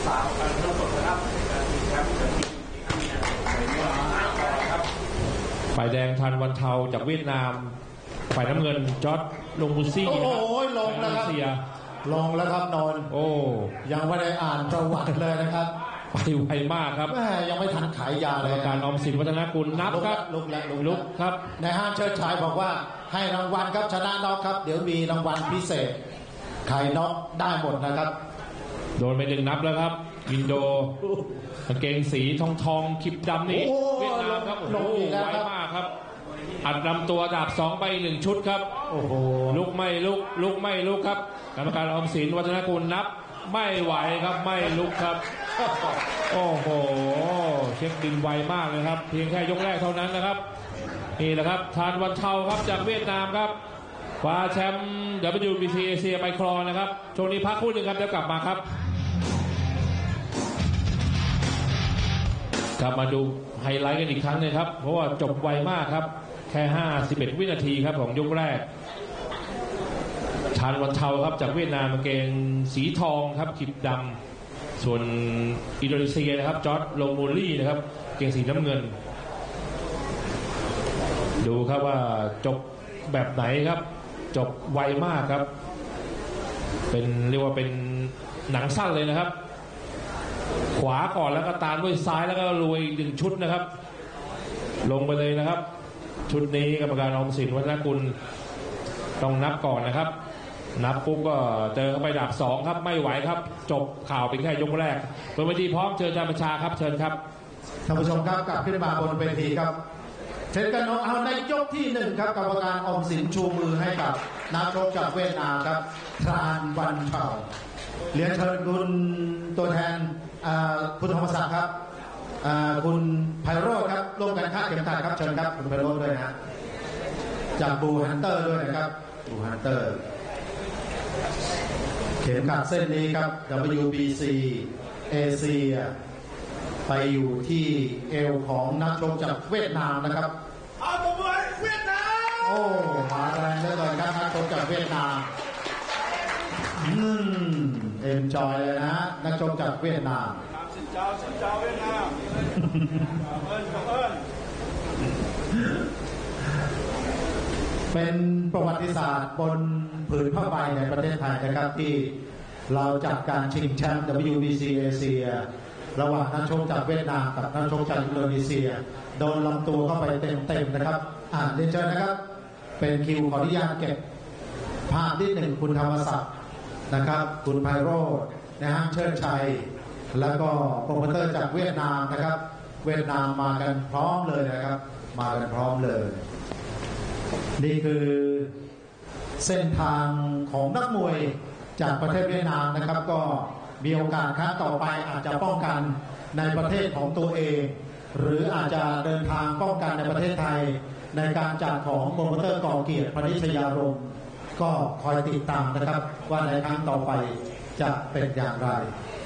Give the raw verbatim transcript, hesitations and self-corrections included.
สามการเริ่มต้นนะครับการชิงแชมป์จะมีฝ่ายแดงทันวันเทาจากเวียดนามฝ่ายน้ำเงินจอร์จลงบุซี่โอ้โหลงแล้วครับลงแล้วครับนนท์โอ้ยังไม่ได้อ่านประวัติเลยนะครับไปไวมากครับแม่ยังไม่ทันขายยาเลยการออมสินวัฒนกุลนับครับลุกแล้วลุกครับในห้างเชิดชายบอกว่าให้รางวัลครับชนะน็อกครับเดี๋ยวมีรางวัลพิเศษใครน็อกได้หมดนะครับโดนไปหนึ่งนับแล้วครับวินโดกางเกงสีทองทองคลิปดำนี่เวียดนามครับโอ้โหไวมากครับอัดลำตัวดาบสองไปหนึ่งชุดครับโอ้โหลุกไม่ลุกลุกไม่ลุกครับกรรมการออมสินวัฒนกุลนับไม่ไหวครับไม่ลุกครับโอ้โหเช็คดินไวมากเลยครับเพียงแค่ยกแรกเท่านั้นนะครับนี่แหละครับทานวันเทาครับจากเวียดนามครับคว้าแชมป์ ดับเบิลยู บี ซี เอเชียไมครอนนะครับช่วงนี้พักคู่หนึ่งครับเดี๋ยวกลับมาครับกลับมาดูไฮไลท์กันอีกครั้งนึงครับเพราะว่าจบไวมากครับแค่ห้าสิบเอ็ดวินาทีครับของยกแรกทานวันเทาครับจากเวียดนามกางเกงสีทองครับขีดดำส่วนอินโดนีเซียนะครับจอร์จโลโมลี่นะครับเกงสีน้ำเงินดูครับว่าจบแบบไหนครับจบไวมากครับเป็นเรียกว่าเป็นหนังสั้นเลยนะครับขวาก่อนแล้วก็ตามด้วยซ้ายแล้วก็ลุยดึงชุดนะครับลงไปเลยนะครับชุดนี้กรรมการออมสินวัฒนกุลต้องนับก่อนนะครับนับปุ๊บก็เจอเข้าไปดับสองครับไม่ไหวครับจบข่าวเป็นแค่ยกแรกบนเวทีพร้อมเชิญอาจารย์บัญชาครับเชิญครับท่านผู้ชมครับกลับขึ้นมาบนเวทีครับเช่นกันเอาในยกที่หนึ่งครับกรรมการออมสินชูมือให้กับนักชกจากเวียดนามครับทานวันเทาเรียนเชิญคุณตัวแทนคุณธรรมศักดิ์ครับคุณไพโรจน์ครับร่วมกันคาดเข็มขัดครับเชิญครับคุณไพโรจน์ด้วยนะจากบูฮันเตอร์ด้วยนะครับบูฮันเตอร์เข็มขัดเส้นนี้ครับ ดับเบิลยู บี ซี เอเชียไปอยู่ที่เอวของนักชกจากเวียดนามนะครับเอาตัวเวียดนามโอ้มาแรงเหลือเกินครับนักชกจากเวียดนามอืมเอ็นจอยเลยนะนักชกจากเวียดนามสินเจ้าสินเจ้าเวียดนามเอิญเอิญเป็นประวัติศาสตร์บนผืนผ้าใบในประเทศไทยนะครับที่เราจัดการชิงแชมป์ ดับเบิลยู บี ซี เอเชียระหว่างนักชกจากเวียดนามกับนักชกจากอินโดนีเซียโดนลำตัวเข้าไปเต็มๆนะครับอ่านเรียนเชิญนะครับเป็นคิวขออนุญาตเก็บภาพที่หนึ่งคุณธรรมศักดิ์นะครับคุณไพโรจน์นะฮะเชิดชัยแล้วก็โปรโมเตอร์จากเวียดนามนะครับเวียดนามมากันพร้อมเลยนะครับมากันพร้อมเลยนี่คือเส้นทางของนักมวยจากประเทศเวียดนามนะครับก็มีโอกาสครั้งต่อไปอาจจะป้องกันในประเทศของตัวเองหรืออาจจะเดินทางป้องกันในประเทศไทยในการจัดของโปรโมเตอร์ก่อเกียรติพนิชยารมณ์ก็คอยติดตามนะครับว่าในครั้งต่อไปจะเป็นอย่างไร